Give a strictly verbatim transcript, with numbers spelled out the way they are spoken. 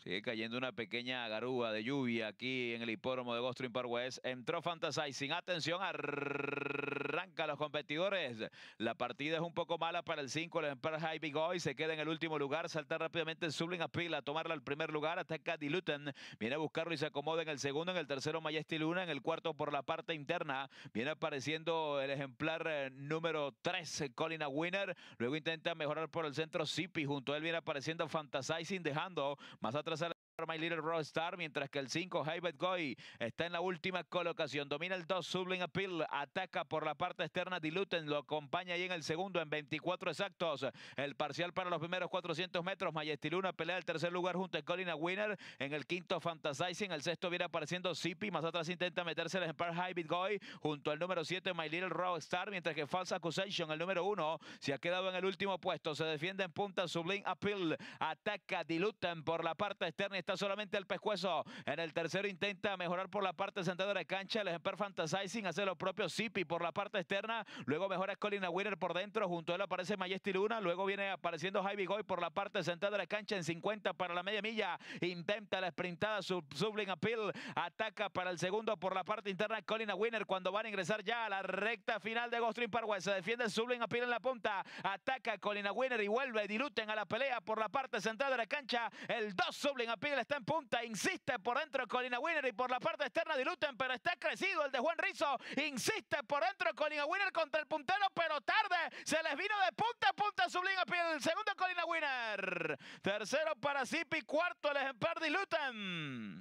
Sigue cayendo una pequeña garúa de lluvia aquí en el hipódromo de Gulfstream Park West. Entró Fantasizing. Atención, arranca los competidores. La partida es un poco mala para el cinco. El Empire High Big Boy se queda en el último lugar. Salta rápidamente el Sublime Appeal a tomarla al primer lugar. Ataca Diluten. Viene a buscarlo y se acomoda en el segundo. En el tercero, Majesty Luna. En el cuarto, por la parte interna, viene apareciendo el ejemplar eh, número tres, Colin Winner. Luego intenta mejorar por el centro Zippy. Junto a él viene apareciendo Fantasizing, dejando más atrás a My Little Rockstar, mientras que el cinco, Haybet Goy, está en la última colocación. Domina el dos, Sublime Appeal, ataca por la parte externa Diluten, lo acompaña ahí en el segundo en veinticuatro exactos. El parcial para los primeros cuatrocientos metros, Majesty Luna pelea el tercer lugar junto a Colin Winner. En el quinto, Fantasizing, en el sexto viene apareciendo Zippy, más atrás intenta meterse el Empire Haybet Goy, junto al número siete, My Little Rockstar, mientras que False Accusation, el número uno, se ha quedado en el último puesto. Se defiende en punta Sublime Appeal, ataca Diluten por la parte externa y está solamente el pescuezo. En el tercero intenta mejorar por la parte central de la cancha. El ejemplar Fantasizing hace lo propio Zippy por la parte externa. Luego mejora Colin Winner por dentro. Junto a él aparece Majesty Luna. Luego viene apareciendo Javi Goy por la parte central de la cancha en cincuenta para la media milla. Intenta la sprintada sub Sublime Appeal. Ataca para el segundo por la parte interna Colin Winner cuando van a ingresar ya a la recta final de Gulfstream Park West. Se defiende el Sublime Appeal en la punta. Ataca Colin Winner y vuelve Diluten a la pelea por la parte central de la cancha. El dos, Sublime Appeal, está en punta, insiste por dentro Colin Winner y por la parte externa Diluten, pero está crecido el de Juan Rizzo, insiste por dentro Colin Winner contra el puntero, pero tarde, se les vino de punta a punta Sublime Appeal. Segundo Colin Winner, tercero para Zippy, cuarto el ejemplar Diluten.